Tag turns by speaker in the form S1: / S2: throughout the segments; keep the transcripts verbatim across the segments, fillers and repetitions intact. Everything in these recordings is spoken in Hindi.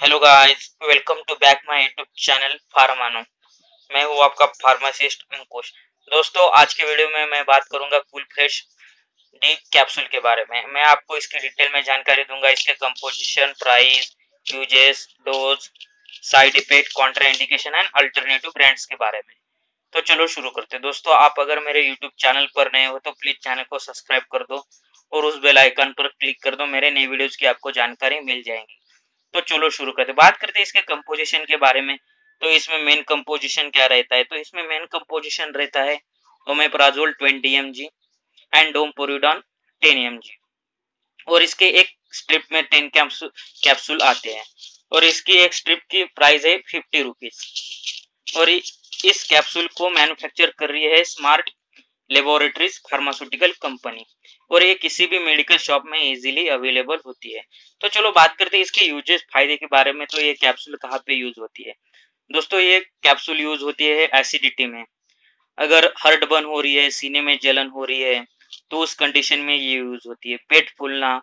S1: Hello guys, welcome to back my YouTube channel Pharmano. मैं हूँ आपका फार्मासिस्ट अंकुश। दोस्तों, आज के वीडियो में मैं बात करूंगा कूल फ्रेश डी कैप्सूल के बारे में। मैं आपको इसकी डिटेल में जानकारी दूंगा, इसके composition, price, uses, dose, side effect, contraindication and alternative brands के बारे में। तो चलो शुरू करते हैं। दोस्तों, आप अगर मेरे यूट्यूब चैनल पर नए हो तो प्लीज चैनल को सब्सक्राइब कर दो और उस बेल आइकन पर क्लिक कर दो। मेरे नए वीडियोज की आपको जानकारी मिल जाएंगी। तो चलो शुरू करते, बात करते हैं इसके कंपोजिशन के बारे में। तो इसमें मेन कंपोजिशन क्या रहता है? तो इसमें मेन कंपोजिशन रहता है omeprazole twenty M G and domperidone ten M G, और इसके एक स्ट्रिप में टेन कैप्सूल आते हैं, और इसकी एक स्ट्रिप की प्राइस है फिफ्टी रुपीज। और इस कैप्सूल को मैन्युफैक्चर कर रही है स्मार्ट लेबोरेटरीज फार्मास्यूटिकल कंपनी, और ये किसी भी मेडिकल शॉप में इजीली अवेलेबल होती है। तो चलो बात करते हैं इसके यूजेस, फायदे के बारे में। तो ये कैप्सूल कहाँ पे यूज होती है? दोस्तों, ये कैप्सूल यूज होती है एसिडिटी में। अगर हार्ट बर्न हो रही है, सीने में जलन हो रही है, तो उस कंडीशन में ये यूज होती है। पेट फूलना,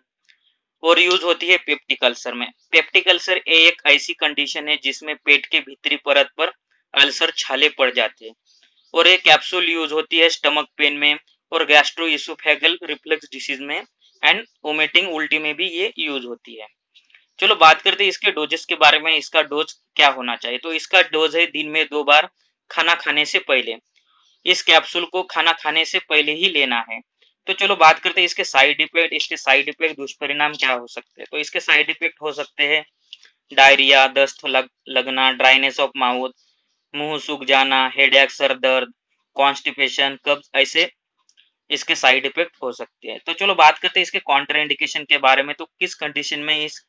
S1: और यूज होती है पेप्टिक अल्सर में। पेप्टिक अल्सर एक ऐसी कंडीशन है जिसमें पेट के भीतरी परत पर अल्सर छाले पड़ जाते हैं। और ये कैप्सूल यूज होती है स्टमक पेन में, और गैस्ट्रो इसोफेगल रिफ्लक्स डिसीज में, एंड वोमिटिंग उल्टी में भी ये यूज होती है। चलो बात करते हैं इसके डोजेस के बारे में। इसका डोज क्या होना चाहिए? तो इसका डोज है दिन में दो बार खाना खाने से पहले। इस कैप्सूल को खाना खाने से पहले ही लेना है। तो चलो बात करते हैं इसके साइड इफेक्ट। इसके साइड इफेक्ट, दुष्परिणाम क्या हो सकते हैं? तो इसके साइड इफेक्ट हो सकते हैं डायरिया, दस्त लग, लगना, ड्राइनेस ऑफ माउथ, मुंह सूख जाना, हेडेक, सर दर्द, कॉन्स्टिपेशन, कब्ज, ऐसे इसके साइड इफेक्ट हो सकते हैं। तो चलो बात करते हैं इसके कॉन्ट्रा इंडिकेशन के बारे में। तो किस कंडीशन में इस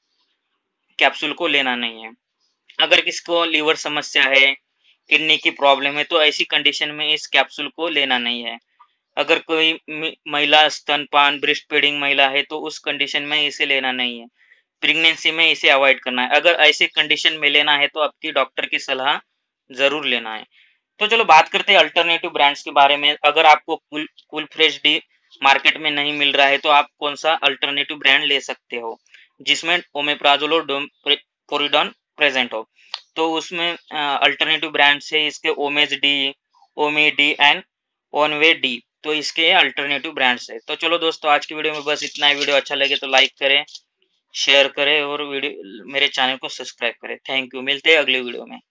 S1: कैप्सूल को लेना नहीं है? अगर किसी को लीवर समस्या है, किडनी की प्रॉब्लम है, तो ऐसी कंडीशन में इस कैप्सूल को लेना नहीं है। अगर कोई महिला स्तनपान, ब्रेस्ट फीडिंग महिला है, तो उस कंडीशन में इसे लेना नहीं है। प्रेगनेंसी में इसे अवॉइड करना है। अगर ऐसे कंडीशन में लेना है तो आपकी डॉक्टर की सलाह जरूर लेना है। तो चलो बात करते हैं अल्टरनेटिव ब्रांड्स के बारे में। अगर आपको cool cool fresh D market में नहीं मिल रहा है तो आप कौन सा अल्टरनेटिव ब्रांड ले सकते हो जिसमें ओमेप्राजोल और डोमपोरिडॉन प्रेजेंट हो? तो उसमें अल्टरनेटिव ब्रांड्स है इसके Omez D, Ome D and Onway D. तो इसके अल्टरनेटिव ब्रांड्स है। तो चलो दोस्तों, आज की वीडियो में बस इतना ही। वीडियो अच्छा लगे तो लाइक करें, शेयर करें, और वीडियो मेरे चैनल को सब्सक्राइब करें। Thank you. मिलते हैं अगले वीडियो में।